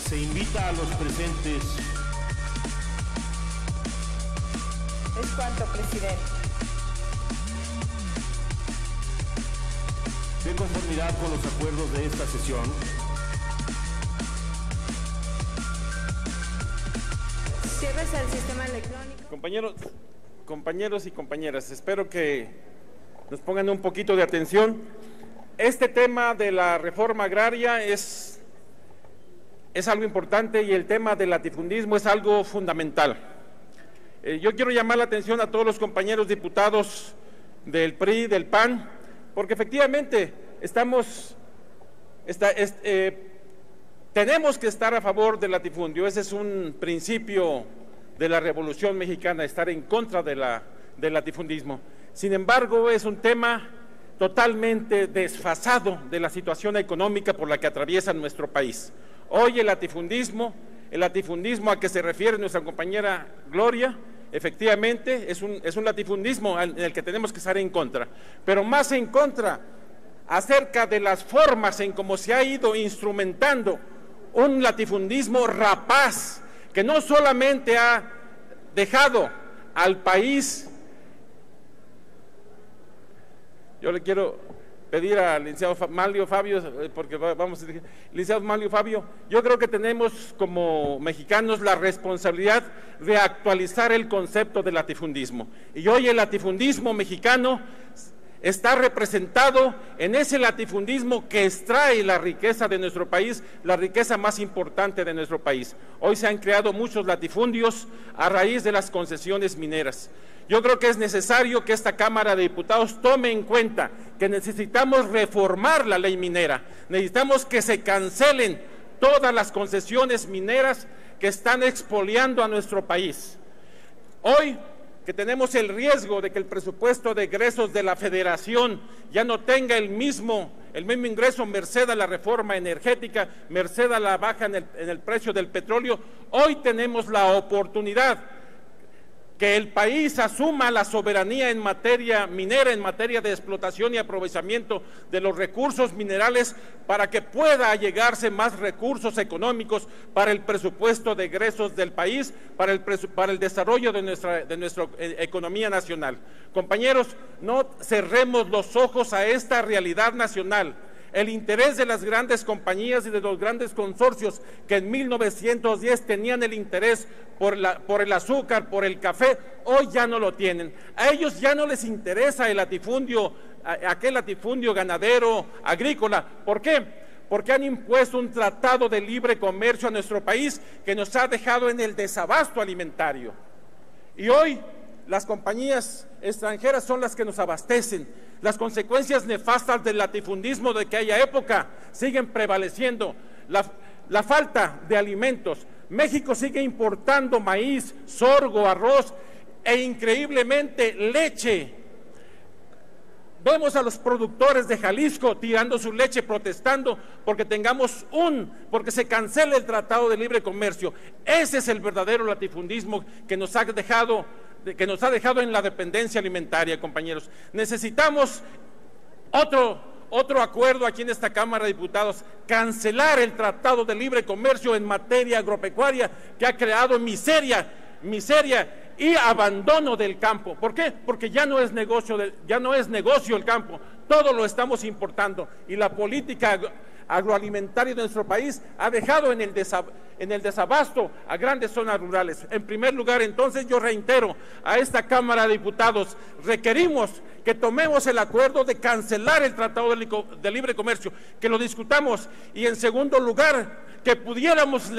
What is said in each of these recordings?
Se invita a los presentes. Es cuanto, presidente. De conformidad con los acuerdos de esta sesión, Cierres al sistema electrónico. Compañeros y compañeras, espero que nos pongan un poquito de atención. Este tema de la reforma agraria es algo importante y el tema del latifundismo es algo fundamental. Yo quiero llamar la atención a todos los compañeros diputados del PRI, del PAN, porque efectivamente tenemos que estar a favor del latifundio. Ese es un principio de la Revolución Mexicana, estar en contra del latifundismo. Sin embargo, es un tema totalmente desfasado de la situación económica por la que atraviesa nuestro país. Hoy el latifundismo a que se refiere nuestra compañera Gloria, efectivamente es un latifundismo en el que tenemos que estar en contra, pero más en contra acerca de las formas en cómo se ha ido instrumentando un latifundismo rapaz, que no solamente ha dejado al país. Yo le quiero pedir al licenciado Manlio Fabio, porque vamos a decir, licenciado Manlio Fabio, yo creo que tenemos como mexicanos la responsabilidad de actualizar el concepto de latifundismo. Y hoy el latifundismo mexicano está representado en ese latifundismo que extrae la riqueza de nuestro país, la riqueza más importante de nuestro país. Hoy se han creado muchos latifundios a raíz de las concesiones mineras. Yo creo que es necesario que esta Cámara de Diputados tome en cuenta que necesitamos reformar la ley minera, necesitamos que se cancelen todas las concesiones mineras que están expoliando a nuestro país. Hoy que tenemos el riesgo de que el presupuesto de egresos de la Federación ya no tenga el mismo ingreso merced a la reforma energética, merced a la baja en el precio del petróleo, hoy tenemos la oportunidad que el país asuma la soberanía en materia minera, en materia de explotación y aprovechamiento de los recursos minerales, para que pueda allegarse más recursos económicos para el presupuesto de egresos del país, para el desarrollo de nuestra economía nacional. Compañeros, no cerremos los ojos a esta realidad nacional. El interés de las grandes compañías y de los grandes consorcios que en 1910 tenían el interés por el azúcar, por el café, hoy ya no lo tienen. A ellos ya no les interesa el latifundio, aquel latifundio ganadero, agrícola. ¿Por qué? Porque han impuesto un tratado de libre comercio a nuestro país que nos ha dejado en el desabasto alimentario. Y hoy las compañías extranjeras son las que nos abastecen. Las consecuencias nefastas del latifundismo de aquella época siguen prevaleciendo. La falta de alimentos. México sigue importando maíz, sorgo, arroz e increíblemente leche. Vemos a los productores de Jalisco tirando su leche, protestando porque porque se cancele el Tratado de Libre Comercio. Ese es el verdadero latifundismo que nos ha dejado en la dependencia alimentaria, compañeros. Necesitamos otro acuerdo aquí en esta Cámara de Diputados, cancelar el Tratado de Libre Comercio en materia agropecuaria que ha creado miseria y abandono del campo. ¿Por qué? Porque ya no es negocio el campo, todo lo estamos importando, y la política agroalimentaria de nuestro país ha dejado en el desabasto a grandes zonas rurales. En primer lugar, entonces, yo reitero a esta Cámara de Diputados, requerimos que tomemos el acuerdo de cancelar el Tratado de Libre Comercio, que lo discutamos, y en segundo lugar, que pudiéramos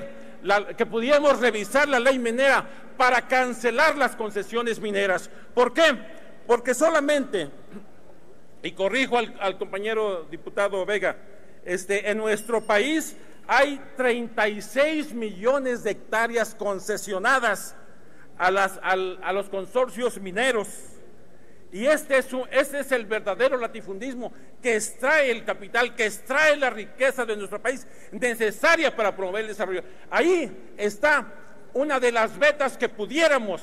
revisar la ley minera para cancelar las concesiones mineras. ¿Por qué? Porque solamente, y corrijo al compañero diputado Vega, en nuestro país hay 36 millones de hectáreas concesionadas a los consorcios mineros. Y este es el verdadero latifundismo que extrae el capital, que extrae la riqueza de nuestro país necesaria para promover el desarrollo. Ahí está una de las vetas que pudiéramos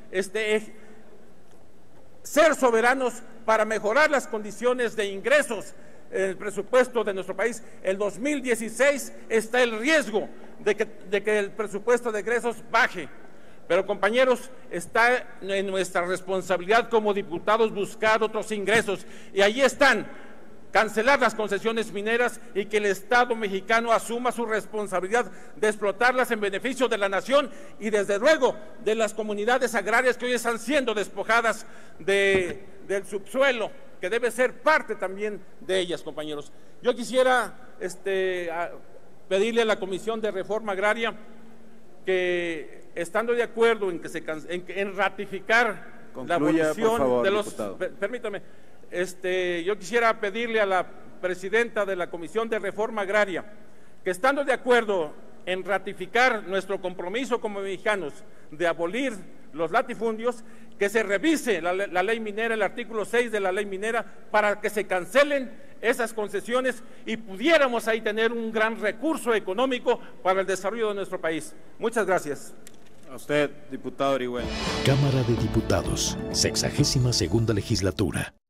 ser soberanos para mejorar las condiciones de ingresos en el presupuesto de nuestro país. El 2016 está el riesgo de que el presupuesto de egresos baje. Pero, compañeros, está en nuestra responsabilidad como diputados buscar otros ingresos, y ahí están: cancelar las concesiones mineras y que el Estado mexicano asuma su responsabilidad de explotarlas en beneficio de la nación y, desde luego, de las comunidades agrarias que hoy están siendo despojadas del subsuelo, que debe ser parte también de ellas, compañeros. Yo quisiera pedirle a la Comisión de Reforma Agraria que, estando de acuerdo en ratificar la abolición de los... Permítame. Yo quisiera pedirle a la presidenta de la Comisión de Reforma Agraria que, estando de acuerdo en ratificar nuestro compromiso como mexicanos de abolir los latifundios, que se revise la ley minera, el artículo 6 de la ley minera, para que se cancelen esas concesiones y pudiéramos ahí tener un gran recurso económico para el desarrollo de nuestro país. Muchas gracias. A usted, diputado Orihuela. Cámara de Diputados, 62ª legislatura.